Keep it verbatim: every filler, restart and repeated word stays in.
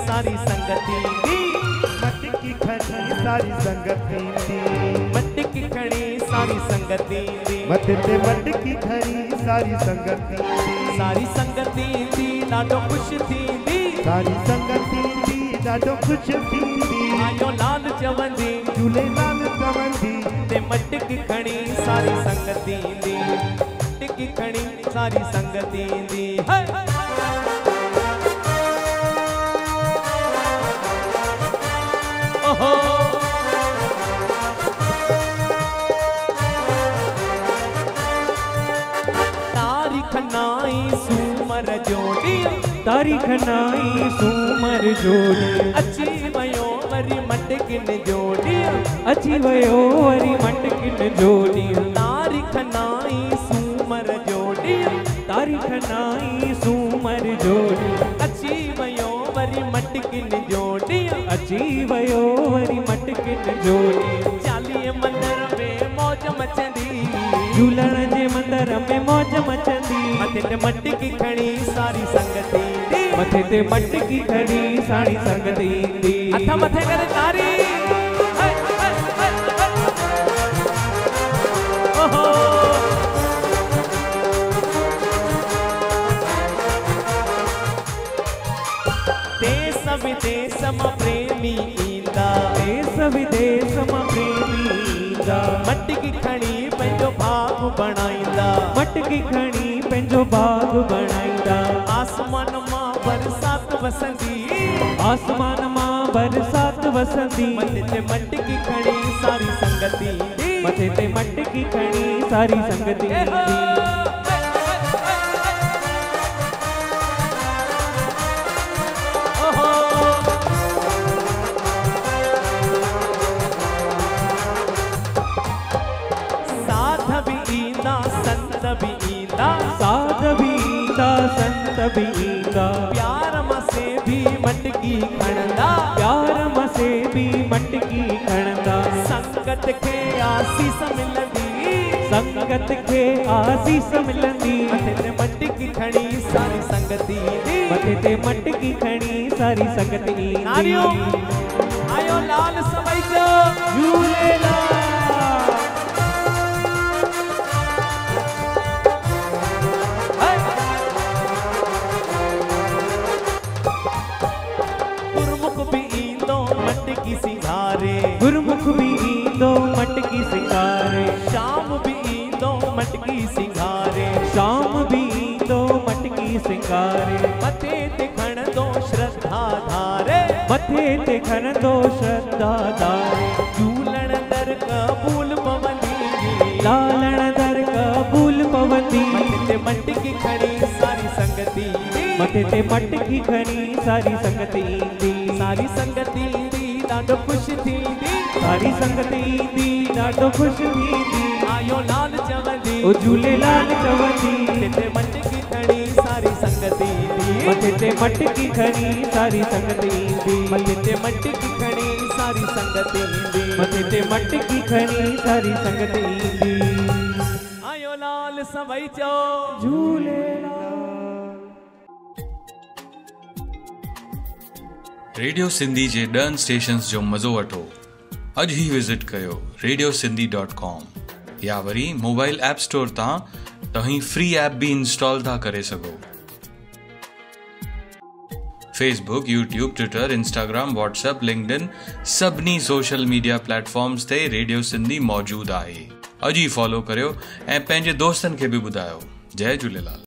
सारी संगती दी, मटकी खड़ी सारी संगती दी, मटकी खड़ी सारी संगती दी, मथे ते मटकी खड़ी सारी संगती दी, सारी संगती दी ॾाढो ख़ुशि थींदी, सारी संगती दी ॾाढो ख़ुशि थींदी, आयो लाल चवंदी झूलेलाल चवंदी ते मटकी खड़ी सारी संगती दी, मटकी खड़ी सारी संगती दी। ओहो तारीख नाई सूमर जोड़ी, तारीख नाई सूमर जोड़ी, अची वयो वरी मटकिन जोड़ी, अची वयो वरी मटकिन जोड़ी, तारीख नाई सूमर जोड़ी, तारीख नाई सूमर जोड़ी, अची वयो वरी मटकिन जोड़ी, अची वयो वरी मटकिन जोड़ी, चालीह मंदर में मौज मचंदी, झूलण जे मंदर में मौज मचंदी, मथे ते मटकी खड़ी सारी संगती दी, मथे ते मटकी खड़ी सारी संगती दी, हथ मथे करे तारी ओहो देश विदेश मां प्रेमी ईंदा, देश विदेश मां प्रेमी ईंदा, मटकी खड़ी पंहिंजो बाग बणाईंदा, मटकी खड़ी पंहिंजो बाग बणाईंदा, आसमान मां बरसात वसंदी, आसमान मां बरसात वसंदी, मथे ते मटकी खड़ी सारी संगती दी, मथे ते मटकी खड़ी सारी संगती दी, संत भी ईंदा, साध भी ईंदा, संत भी ईंदा, प्यार मसे भी मटकी खणंदा, प्यार मसे भी मटकी खणंदा, संगत खे आसीस मिलंदी, संगत खे आसीस मिलंदी, मथे ते मटकी खड़ी सारी संगती दी, मथे ते मटकी खड़ी सारी संगती दी, नारियो आयो लाल सभई जो झूलेलाल मटकी सिंगारे, गुरमुख भी ईंदो मटकी सिंगारे, शाम भी ईंदो मटकी सिंगारे, शाम भी ईंदो मटकी सिंगारे, मथे ते खणंदो श्रद्धा धारे, मथे ते खणंदो श्रद्धा धारे, झूलण दर कबूल पवंदी, लालण दर कबूल पवंदी, मथे ते मटकी खड़ी सारी संगती दी, मथे ते मटकी खड़ी सारी संगती दी, सारी संगती दी ॾाढो ख़ुशि थींदी, सारी संगती दी ॾाढो ख़ुशि थींदी, आयो लाल चवंदी ओ झूलेलाल चवंदी, मथे ते मटकी खड़ी सारी संगती दी, मथे ते मटकी खड़ी सारी संगती दी, मथे ते मटकी खड़ी सारी संगती दी, मथे ते मटकी खड़ी सारी संगती दी, आयो लाल सभई चो झूलेलाल। रेडियो सिंधी जे ॾहनि स्टेशन्स जो मज़ो वठो। अॼु ई विज़िट कयो रेडियो सिंधी डॉट कॉम या वरी मोबाइल ऐप स्टोर तां तव्हीं फ्री ऐप बि इंस्टॉल था करे सघो। Facebook, YouTube, Twitter, Instagram, WhatsApp, LinkedIn सभिनी सोशल मीडिया प्लेटफॉर्म्स ते रेडियो सिंधी मौजूदु आहे। अॼु ई फॉलो करियो ऐं पंहिंजे दोस्तनि खे बि ॿुधायो। जय झूलेलाल।